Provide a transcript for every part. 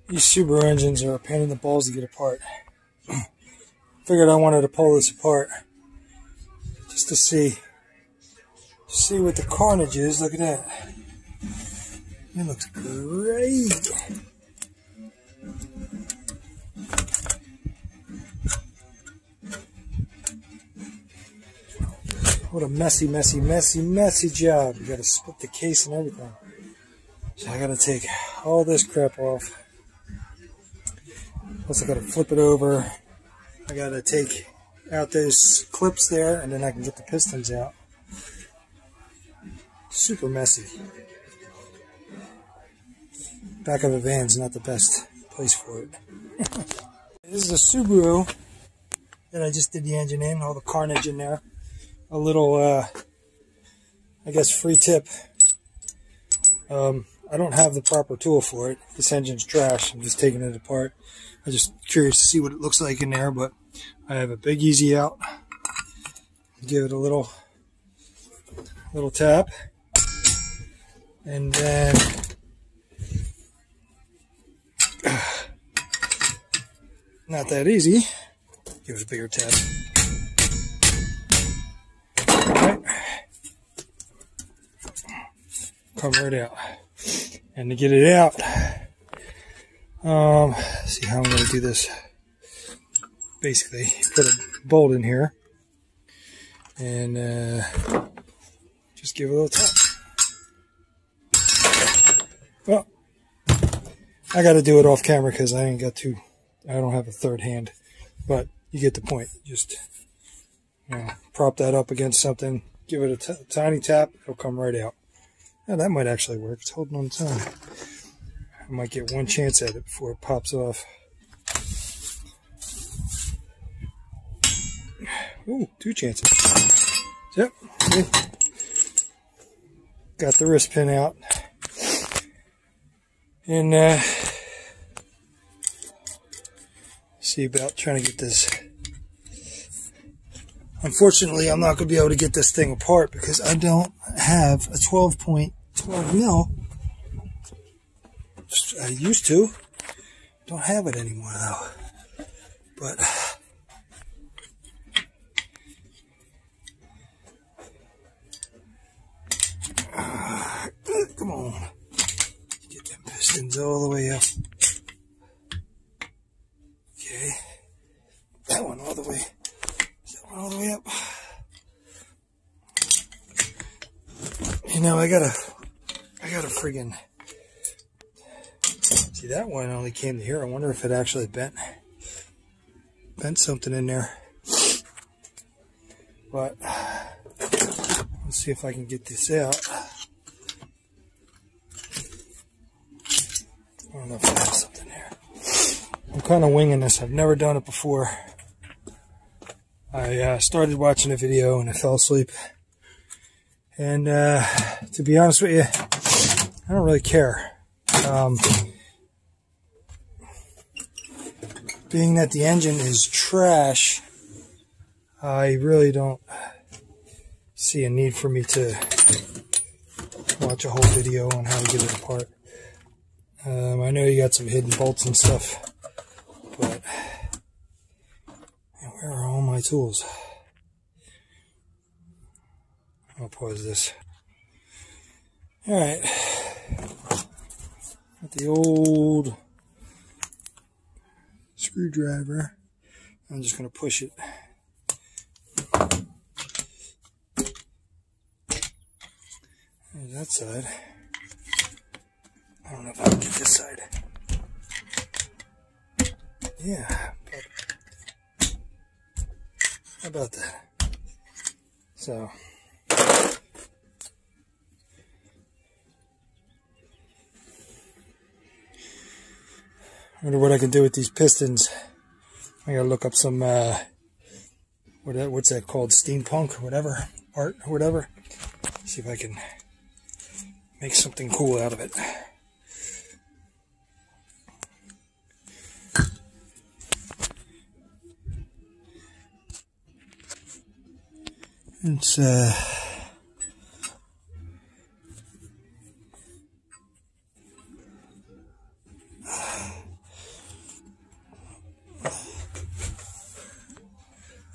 These Subaru engines are a pain in the balls to get apart. Figured I wanted to pull this apart just to see what the carnage is. Look at that. It looks great. What a messy job. You gotta split the case and everything. So I gotta take all this crap off. Plus I gotta flip it over. I gotta take out those clips there, and then I can get the pistons out. Super messy. Back of a van's not the best place for it. This is a Subaru that I just did the engine in, all the carnage in there. A little, I guess, free tip. I don't have the proper tool for it. This engine's trash. I'm just taking it apart. I'm just curious to see what it looks like in there, but I have a big easy out. Give it a little tap. And then not that easy. Give it a bigger tap. Alright. Come right out. And to get it out, see how I'm going to do this. Basically, put a bolt in here and just give it a little tap. Well, I got to do it off camera because I don't have a third hand, but you get the point. Just prop that up against something, give it a tiny tap, it'll come right out. Now that might actually work. It's holding on time. I might get one chance at it before it pops off. Ooh, 2 chances. Yep. Got the wrist pin out. And see about trying to get this. Unfortunately, I'm not going to be able to get this thing apart because I don't have a 12.12 mil. I used to. Don't have it anymore though. But come on. Get them pistons all the way up. Okay. That one all the way. All the way up. You know, I gotta friggin' see, that one only came to here. I wonder if it actually bent something in there. But let's see if I can get this out. I don't know if I have something there. I'm kind of winging this. I've never done it before. I started watching a video and I fell asleep. And to be honest with you, I don't really care. Being that the engine is trash, I really don't see a need for me to watch a whole video on how to get it apart. I know you got some hidden bolts and stuff, but where are all my tools? I'll pause this. Alright. Got the old screwdriver. I'm just going to push it. There's that side. I don't know if I can get this side. Yeah. How about that? So, I wonder what I can do with these pistons. I gotta look up some, what's that called? Steampunk or whatever? Art or whatever? See if I can make something cool out of it. It's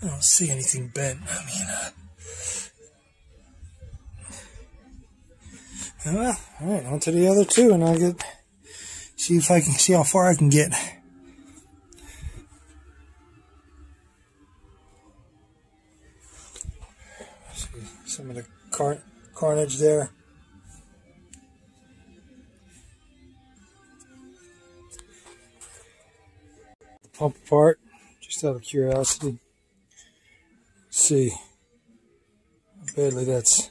I don't see anything bent. I mean, well, all right, on to the other two, and I'll see if I can see how far I can get. See some of the carnage there. The pump apart, just out of curiosity. Let's see how badly that's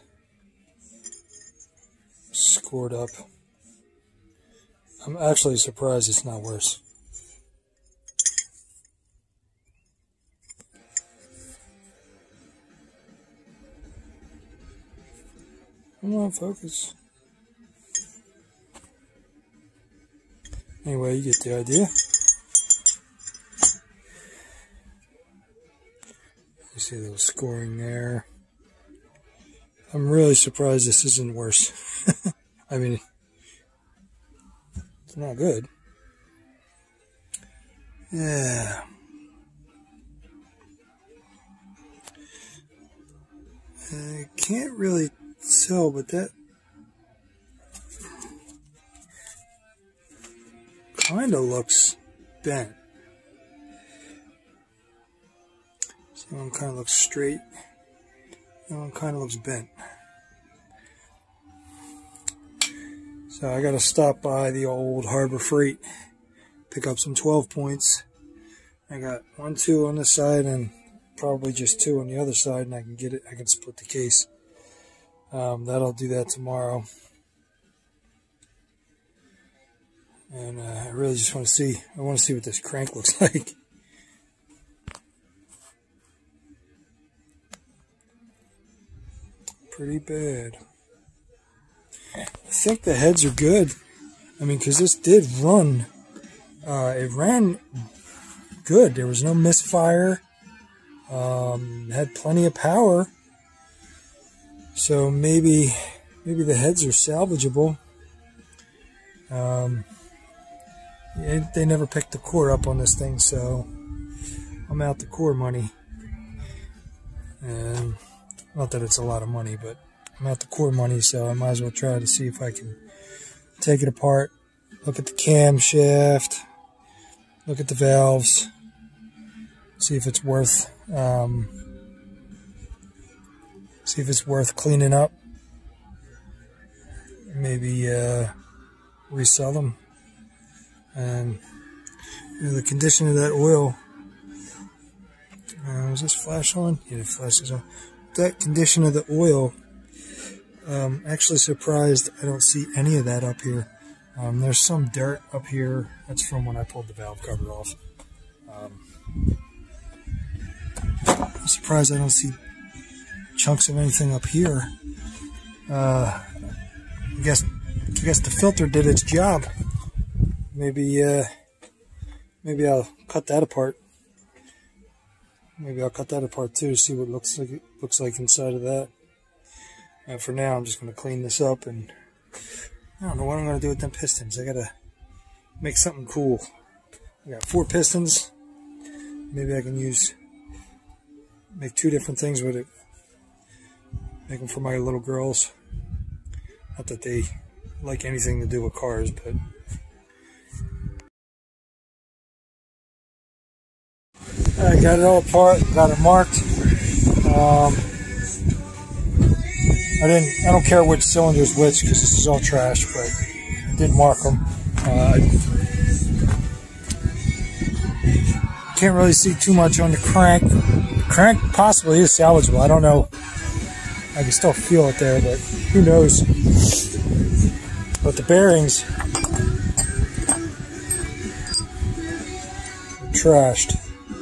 scored up. I'm actually surprised it's not worse. Come on, focus. Anyway, you get the idea. You see a little scoring there. I'm really surprised this isn't worse. I mean, it's not good. Yeah. I can't really tell, but that kind of looks bent. So one kind of looks straight. That one kind of looks bent. So I got to stop by the old Harbor Freight, pick up some 12 points. I got 1, 2 on this side and probably just 2 on the other side, and I can get it. I can split the case. That'll do that tomorrow. And I really just want to see. I want to see what this crank looks like. Pretty bad. I think the heads are good. I mean, because this did run. It ran good. There was no misfire. Had plenty of power. So maybe the heads are salvageable. They never picked the core up on this thing, so I'm out the core money. And not that it's a lot of money, but I'm out the core money, so I might as well try to see if I can take it apart, look at the camshaft, look at the valves, see if it's worth cleaning up. Maybe resell them. And the condition of that oil. Was this flash on? Yeah, the flash is on. That condition of the oil. Actually surprised I don't see any of that up here. There's some dirt up here. That's from when I pulled the valve cover off. I'm surprised I don't see chunks of anything up here. I guess the filter did its job. Maybe I'll cut that apart. Maybe I'll cut that apart too, see what it looks like inside of that. And for now, I'm just going to clean this up, and I don't know what I'm going to do with them pistons. I got to make something cool. I got 4 pistons. Maybe I can make 2 different things with it. Make them for my little girls. Not that they like anything to do with cars, but I got it all apart, got it marked. I don't care which cylinder's which because this is all trash, but I did mark them. Can't really see too much on the crank. The crank possibly is salvageable. I don't know. I can still feel it there, but who knows? But the bearings are trashed.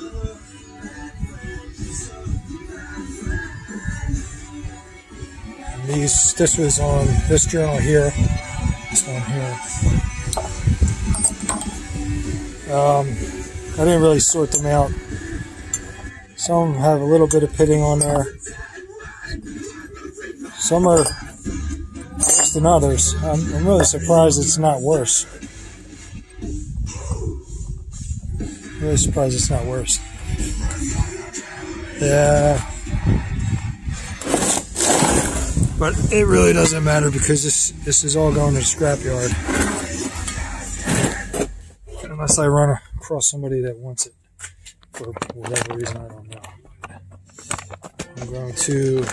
This was on this journal here, this one here. I didn't really sort them out. Some of them have a little bit of pitting on there. Some are worse than others. I'm really surprised it's not worse. Really surprised it's not worse. Yeah. But it really doesn't matter because this is all going to the scrapyard. Unless I run across somebody that wants it for whatever reason, I don't know. I'm going to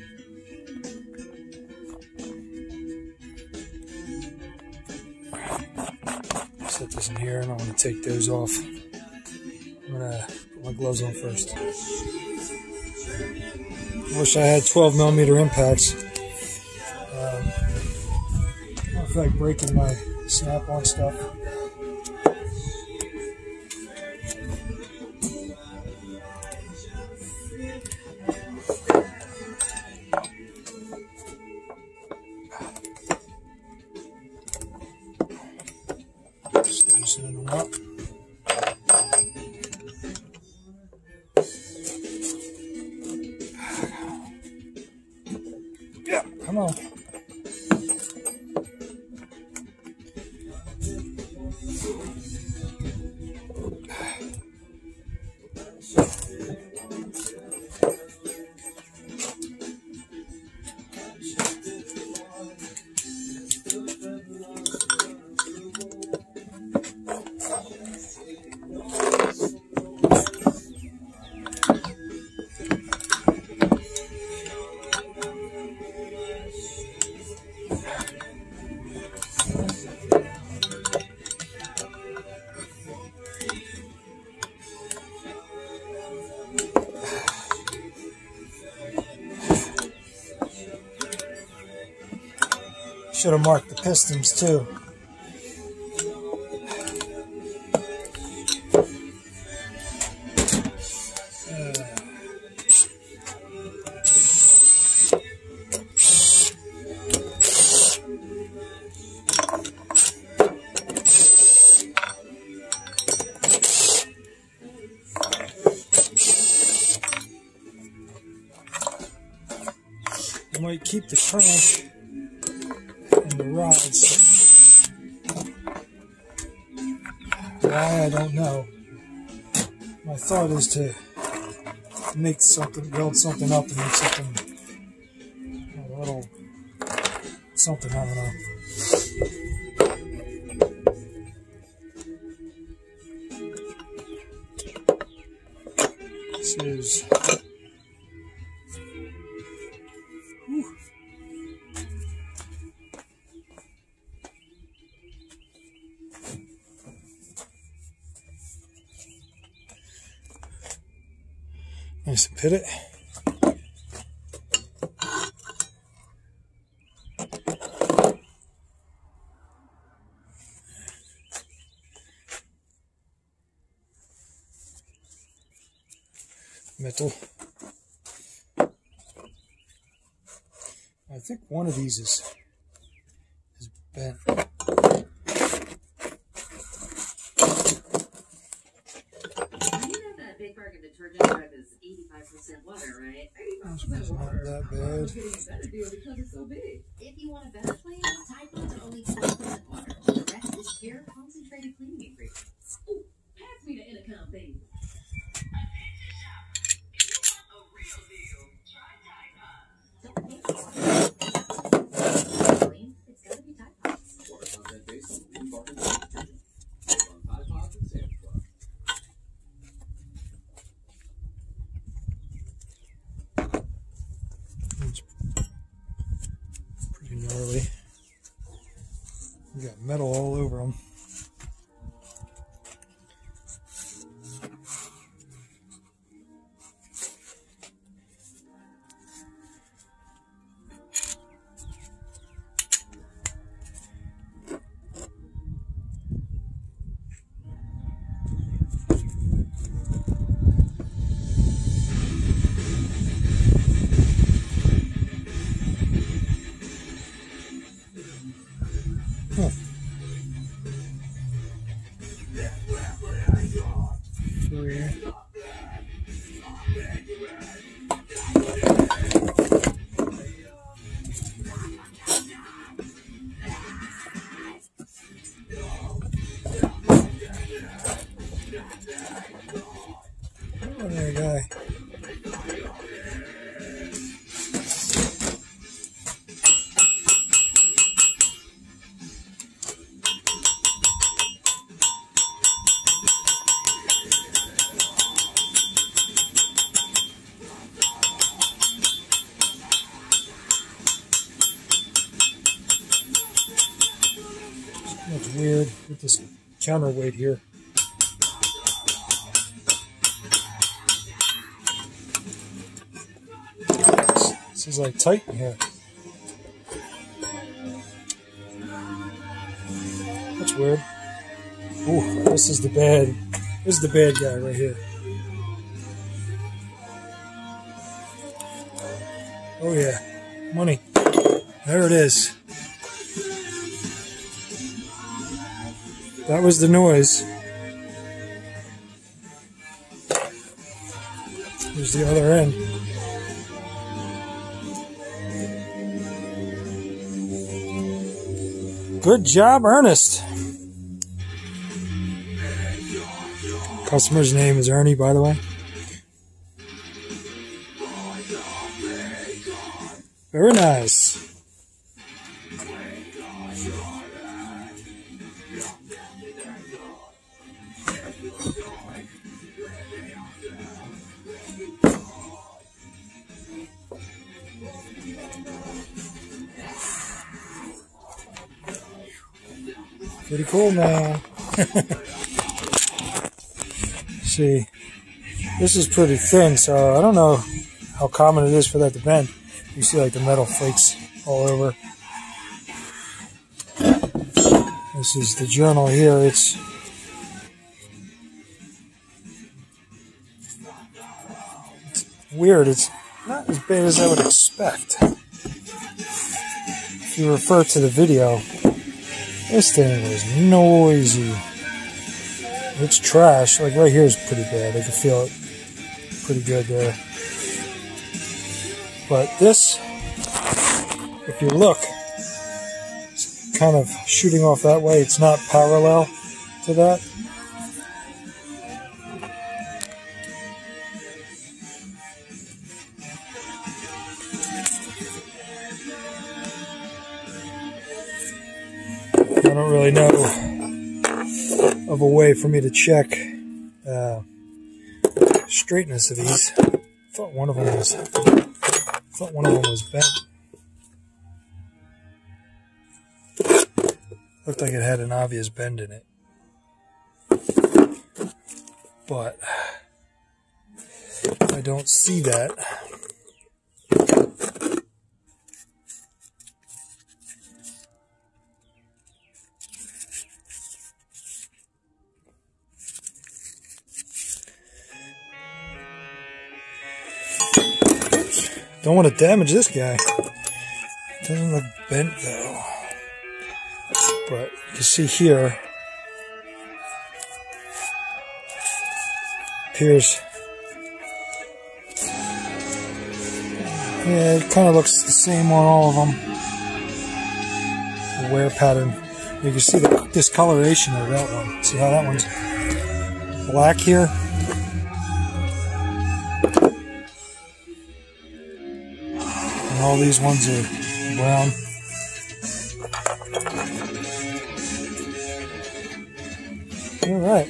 set this in here, and I'm going to take those off. I'm going to put my gloves on first. I wish I had 12mm impacts. I feel like breaking my snap-on stuff. Just loosening them up. Yeah, come on. Should have marked the pistons too. You might keep the crank and the rods. Why, I don't know. My thought is to make something, build something up and make something, a little something, I don't know. This is nice and pivot. Metal. I think one of these is bent. Detergent drive is 85% water, right? 85% water. Not that bad. Getting a better deal because it's so big. If you want a better clean, Tide Pods are only 20% water. The rest is pure concentrated cleaning ingredients. Ooh, pass me the intercom, baby. Attention shoppers. If you want a real deal, try Tide Pods. Don't pay for it. Clean, it's gotta be Tide Pods. Water content based on clean bargain detergent. Based on Tide Pods and Sam's Club. Pretty gnarly. You got metal all over them. Huh. Three. Oh, there, guy. counterweight here. This is like tight in here. That's weird. Ooh, this is the bad guy right here. Oh yeah, money. There it is. That was the noise. Here's the other end. Good job, Ernest. Customer's name is Ernie, by the way. Very nice. Pretty cool, man. See, this is pretty thin, so I don't know how common it is for that to bend. You see like the metal flakes all over. This is the journal here. It's weird. It's not as bad as I would expect. If you refer to the video, this thing was noisy. It's trash. Like right here is pretty bad. I can feel it pretty good there. But this, if you look, it's kind of shooting off that way. It's not parallel to that. I don't really know of a way for me to check straightness of these. I thought one of them was bent. Looked like it had an obvious bend in it. But I don't see that. Don't want to damage this guy. Doesn't look bent though. But you can see here, appears, yeah, it kind of looks the same on all of them. The wear pattern. You can see the discoloration of that one. See how that one's black here? And all these ones are brown. All right.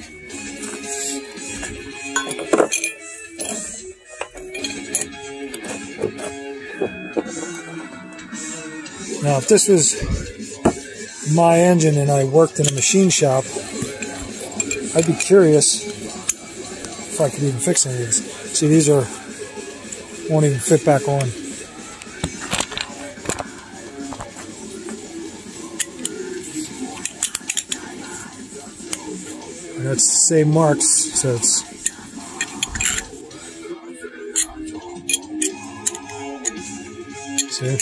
Now, if this was my engine and I worked in a machine shop, I'd be curious if I could even fix any of these. See, these won't even fit back on. And it's the same marks, so it's see.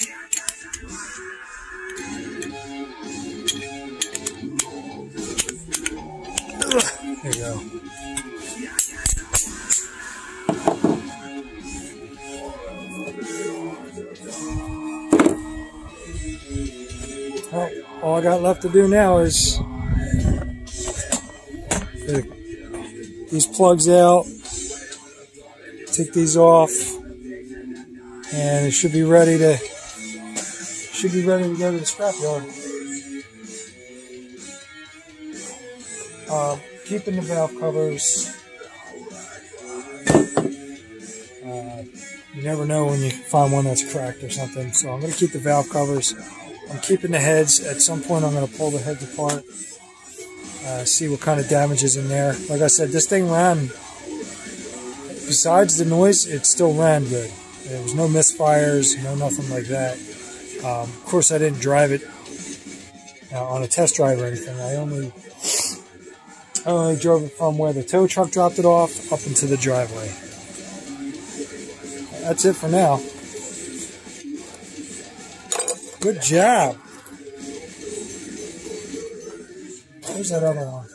There you go. Well, all I got left to do now is take these plugs out, take these off, and it should be ready to go to the scrapyard. Keeping the valve covers. You never know when you find one that's cracked or something. So I'm going to keep the valve covers. I'm keeping the heads. At some point I'm going to pull the heads apart. see what kind of damage is in there. Like I said, this thing ran, besides the noise, it still ran good. There was no misfires, no nothing like that. Of course, I didn't drive it on a test drive or anything. I only drove it from where the tow truck dropped it off up into the driveway. That's it for now. Good job. Where's that other one?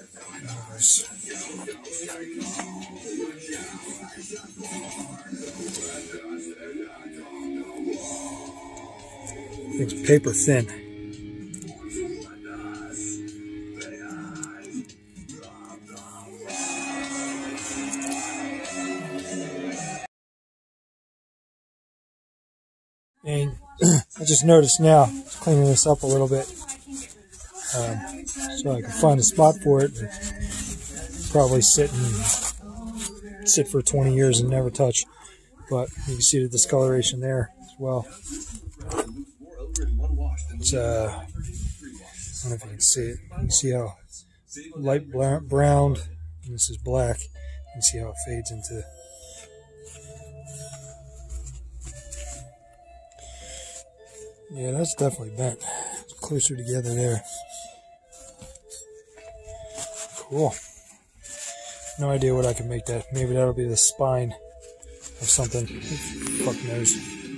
It's paper thin. And I just noticed now, cleaning this up a little bit, so I can find a spot for it. Probably sit for 20 years and never touch. But you can see the discoloration there as well. It's, I don't know if you can see it. You can see how light brown, and this is black. You can see how it fades into. Yeah, that's definitely bent. It's closer together there. Cool. No idea what I can make that. Maybe that'll be the spine of something. Who the fuck knows?